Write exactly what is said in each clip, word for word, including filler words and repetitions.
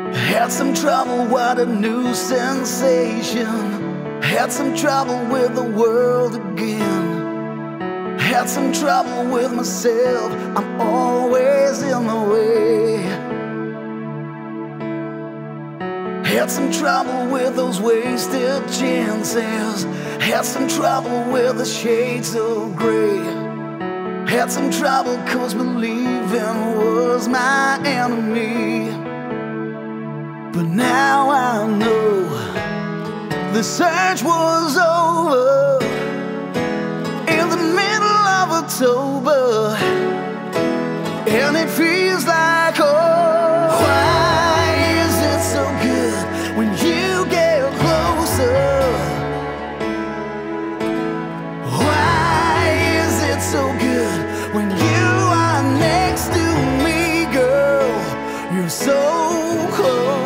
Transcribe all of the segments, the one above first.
Had some trouble, what a new sensation. Had some trouble with the world again. Had some trouble with myself, I'm always in the way. Had some trouble with those wasted chances. Had some trouble with the shades of gray. Had some trouble cause believing was my enemy. But now I know the search was over in the middle of October, and it feels like home. Why is it so good when you get closer? Why is it so good when you are next to me, girl? You're so close.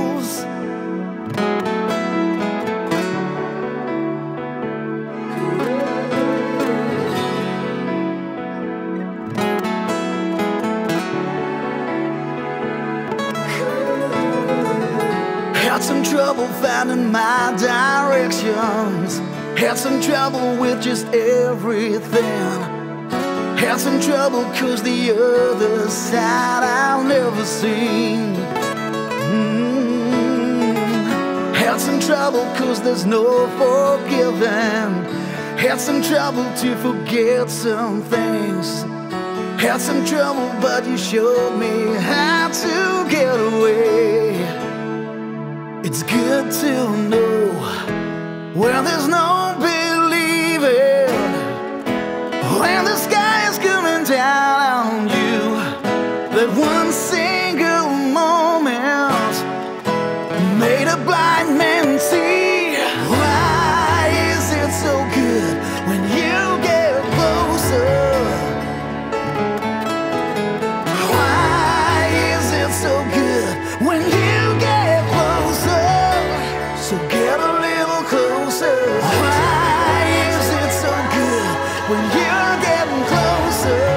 Had some trouble finding my directions. Had some trouble with just everything. Had some trouble cause the other side I've never seen. mm. Had some trouble cause there's no forgiving. Had some trouble to forget some things. Had some trouble but you showed me how to get away. It's good to know when there's no believing, when the sky is coming down on you, that one single moment made a blind man see. Why is it so good when you get closer? Why is it so good when you get closer? So get a little closer. Why is it so good when you're getting closer?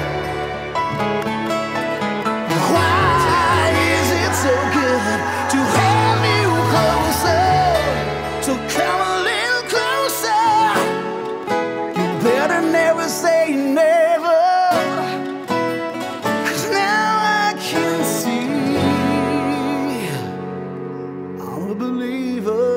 Why is it so good to have you closer? So come a little closer. You better never say never, 'cause now I can see I'm a believer.